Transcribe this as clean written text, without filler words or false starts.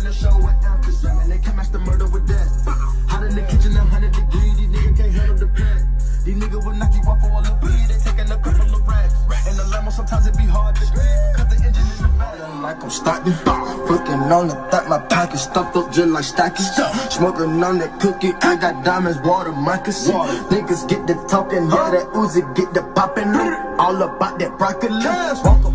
run the show with ampersand, and they can match the murder with that. Hot in the kitchen, 100 degrees, these niggas can't handle the pack. These niggas will knock you off for all the weed, they taking a couple of racks. And the Lambo sometimes it be hard to breathe, cause the engine in the back. Like I'm starting, fucking on the thought my pocket stuffed up just like stockings. Smoking on that cookie, I got diamonds, water, Marcus. Niggas get the talking, yeah, that Uzi get the popping. All about that broccoli.